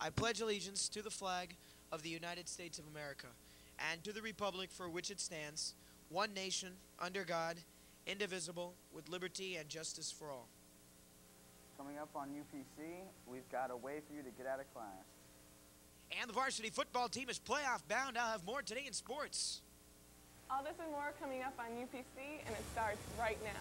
I pledge allegiance to the flag of the United States of America and to the republic for which it stands, one nation, under God, indivisible, with liberty and justice for all. Coming up on UPC, we've got a way for you to get out of class. And the varsity football team is playoff bound. I'll have more today in sports. All this and more coming up on UPC, and it starts right now.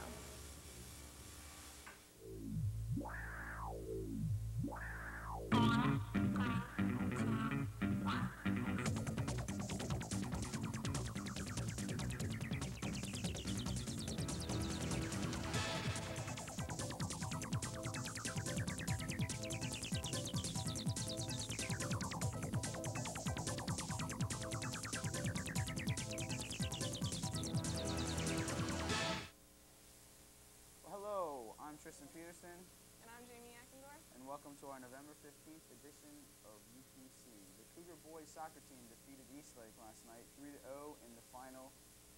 Hello, I'm Tristan Peterson, And I'm Jamie Ackendorf. and welcome to our November 15th edition of UPC. The Cougar boys soccer team defeated Eastlake last night 3-0 in the final.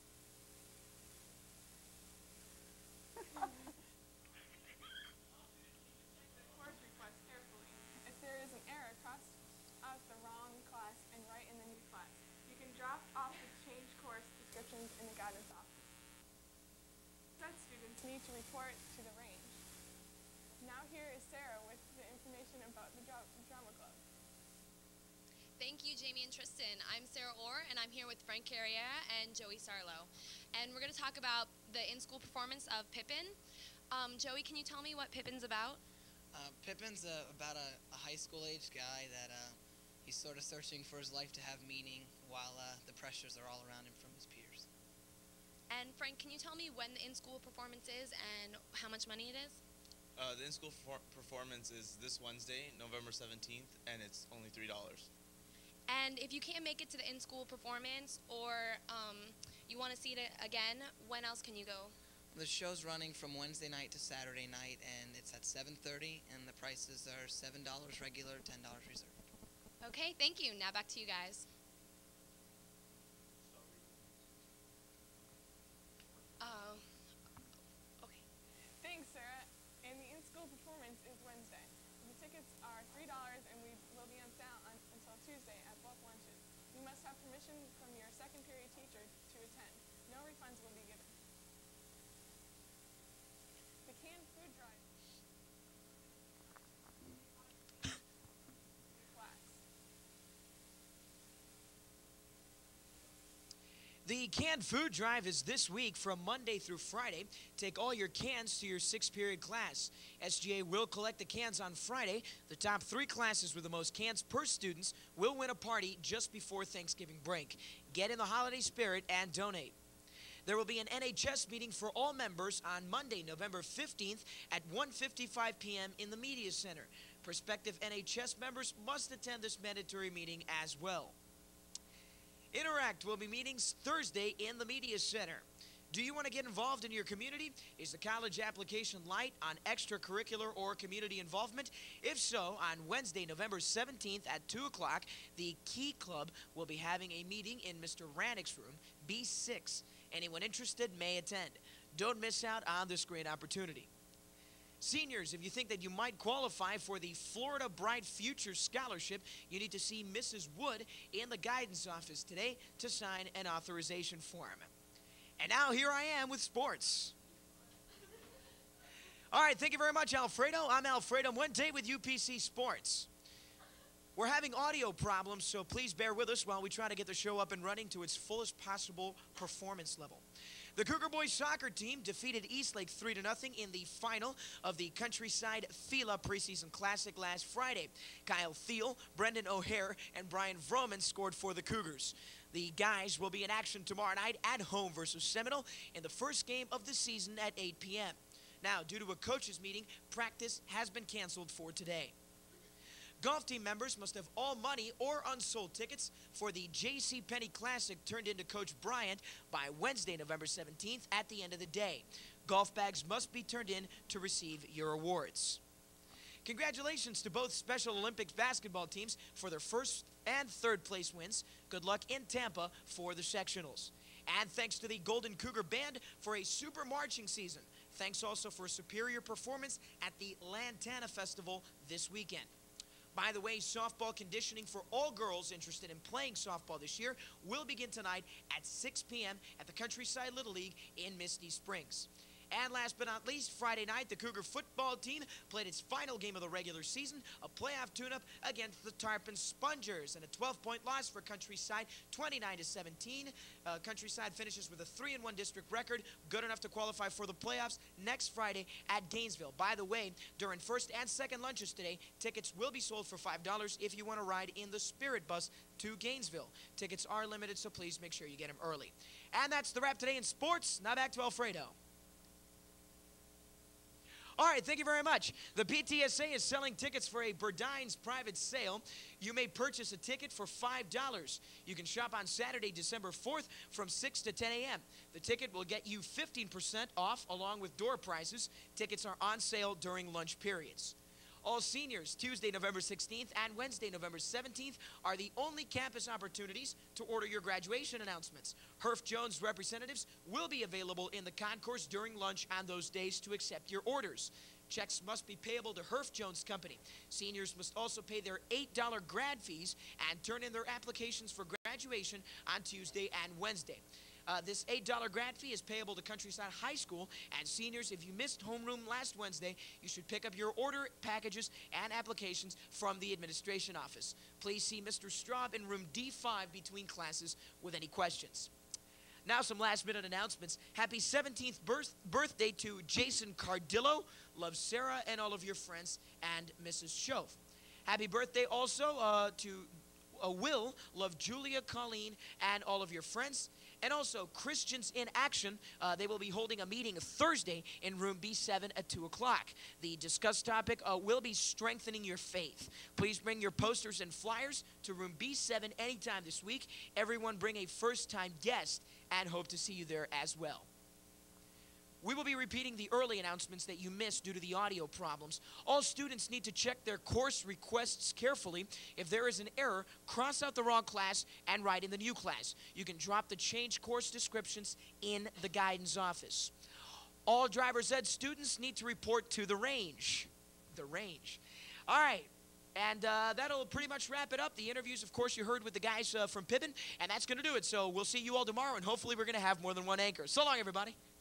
Course request carefully. If there is an error, cross out the wrong class and write in the new class. You can drop off the change course descriptions in the guidance office. Said students need to report to the range. Now here is Sarah with the information about the drama club. Thank you, Jamie and Tristan. I'm Sarah Orr, and I'm here with Frank Carriera and Joey Sarlo. And we're going to talk about the in-school performance of Pippin. Joey, can you tell me what Pippin's about? Pippin's about a high school-age guy that he's sort of searching for his life to have meaning while the pressures are all around him from his peers. And Frank, can you tell me when the in-school performance is and how much money it is? The in-school performance is this Wednesday, November 17th, and it's only $3. And if you can't make it to the in-school performance or you want to see it again, when else can you go? The show's running from Wednesday night to Saturday night, and it's at 7:30, and the prices are $7 regular, $10 reserved. Okay, thank you. Now back to you guys. Okay. Thanks, Sarah. And the in-school performance is Wednesday. The tickets are $3 and we will be on sale until Tuesday at both lunches. You must have permission from your second period teacher to attend. No refunds will be given. The canned food drive. Class. The canned food drive is this week from Monday through Friday. Take all your cans to your 6th period class. SGA will collect the cans on Friday. The top 3 classes with the most cans per students will win a party just before Thanksgiving break. Get in the holiday spirit and donate. There will be an NHS meeting for all members on Monday, November 15th at 1:55 p.m. in the Media Center. Prospective NHS members must attend this mandatory meeting as well. Interact will be meetings Thursday in the Media Center. Do you want to get involved in your community? Is the college application light on extracurricular or community involvement? If so, on Wednesday, November 17th at 2 o'clock, the Key Club will be having a meeting in Mr. Rannick's room, B6. Anyone interested may attend. Don't miss out on this great opportunity. Seniors, if you think that you might qualify for the Florida Bright Future Scholarship, you need to see Mrs. Wood in the guidance office today to sign an authorization form. And now here I am with sports. All right, thank you very much, Alfredo. I'm Alfredo Muente with UPC Sports. We're having audio problems, so please bear with us while we try to get the show up and running to its fullest possible performance level. The Cougar boys soccer team defeated Eastlake 3-0 in the final of the Countryside FILA preseason classic last Friday. Kyle Thiel, Brendan O'Hare, and Brian Vroman scored for the Cougars. The guys will be in action tomorrow night at home versus Seminole in the first game of the season at 8 p.m. Now, due to a coaches meeting, practice has been canceled for today. Golf team members must have all money or unsold tickets for the J.C. Penney Classic turned into Coach Bryant by Wednesday, November 17th at the end of the day. Golf bags must be turned in to receive your awards. Congratulations to both Special Olympics basketball teams for their first and third place wins. Good luck in Tampa for the sectionals. And thanks to the Golden Cougar Band for a super marching season. Thanks also for superior performance at the Lantana Festival this weekend. By the way, softball conditioning for all girls interested in playing softball this year will begin tonight at 6 p.m. at the Countryside Little League in Misty Springs. And last but not least, Friday night, the Cougar football team played its final game of the regular season, a playoff tune-up against the Tarpon Spongers, and a 12-point loss for Countryside, 29-17. Countryside finishes with a 3-1 district record, good enough to qualify for the playoffs next Friday at Gainesville. By the way, during first and second lunches today, tickets will be sold for $5 if you want to ride in the Spirit Bus to Gainesville. Tickets are limited, so please make sure you get them early. And that's the wrap today in sports. Now back to Alfredo. All right, thank you very much. The PTSA is selling tickets for a Burdines private sale. You may purchase a ticket for $5. You can shop on Saturday, December 4th from 6 to 10 a.m. The ticket will get you 15% off along with door prices. Tickets are on sale during lunch periods. All seniors, Tuesday, November 16th and Wednesday, November 17th, are the only campus opportunities to order your graduation announcements. Herff Jones representatives will be available in the concourse during lunch on those days to accept your orders. Checks must be payable to Herff Jones Company. Seniors must also pay their $8 grad fees and turn in their applications for graduation on Tuesday and Wednesday. This $8 grad fee is payable to Countryside High School, and seniors, if you missed homeroom last Wednesday, you should pick up your order packages and applications from the administration office. Please see Mr. Straub in room D5 between classes with any questions. Now some last-minute announcements. Happy 17th birthday to Jason Cardillo. Love Sarah and all of your friends and Mrs. Shove. Happy birthday also to Will. Love Julia, Colleen, and all of your friends. And also, Christians in Action, they will be holding a meeting Thursday in room B7 at 2 o'clock. The discussed topic will be strengthening your faith. Please bring your posters and flyers to room B7 anytime this week. Everyone bring a first-time guest and hope to see you there as well. We will be repeating the early announcements that you missed due to the audio problems. All students need to check their course requests carefully. If there is an error, cross out the wrong class and write in the new class. You can drop the changed course descriptions in the guidance office. All driver's ed students need to report to the range. The range. All right. And that'll pretty much wrap it up. The interviews, of course, you heard with the guys from Pippin, and that's going to do it. So we'll see you all tomorrow, and hopefully we're going to have more than one anchor. So long, everybody.